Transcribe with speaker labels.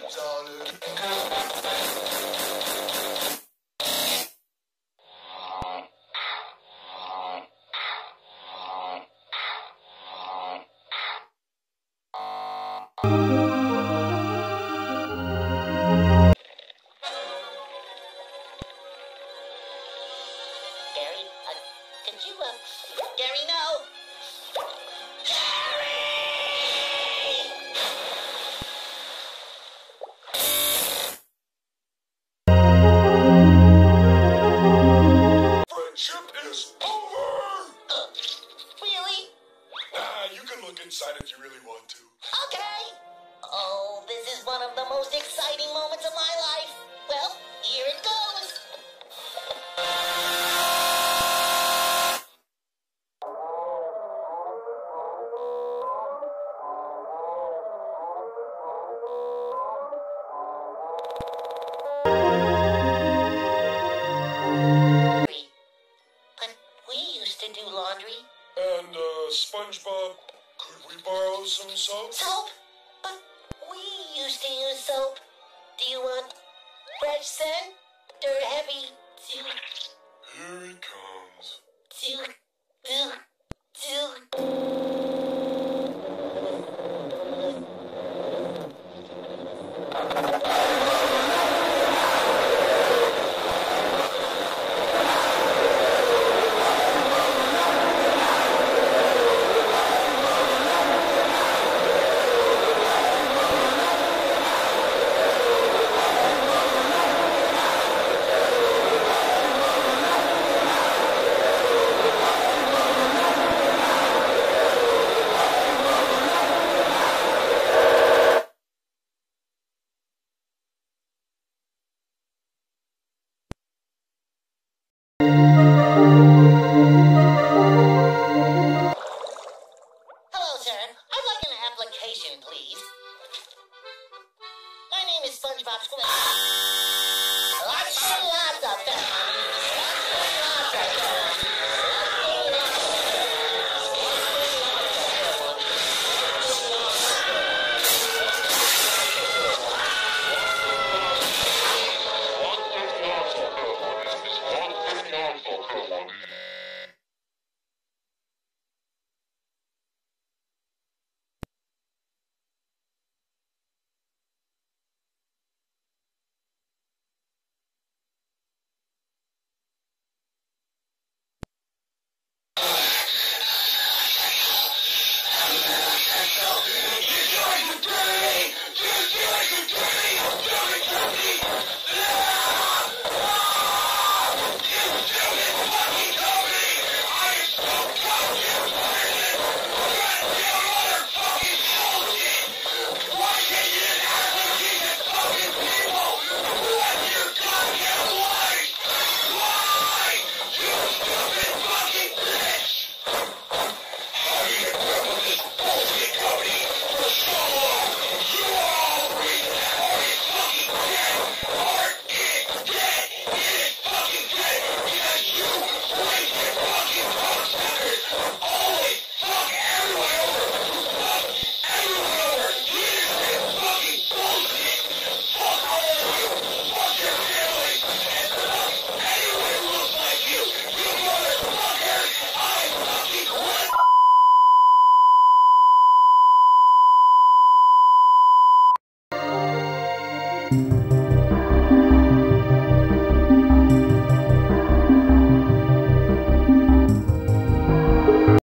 Speaker 1: Gary, no! Gary!
Speaker 2: Friendship is over!
Speaker 1: Really?
Speaker 2: You can look inside if you really want to.
Speaker 1: Okay! Oh, this is one of the most exciting moments of my life. Well, here it goes. But we used to do laundry.
Speaker 2: And, Spongebob, could we borrow some soap?
Speaker 1: Soap? But we used to use soap. Do you want fresh scent or heavy
Speaker 2: Here it comes.
Speaker 1: Hello, sir. I'd like an application, please. My name is Spongebob SquarePants. Lots and lots of fun. Lots and lots of fun.
Speaker 3: You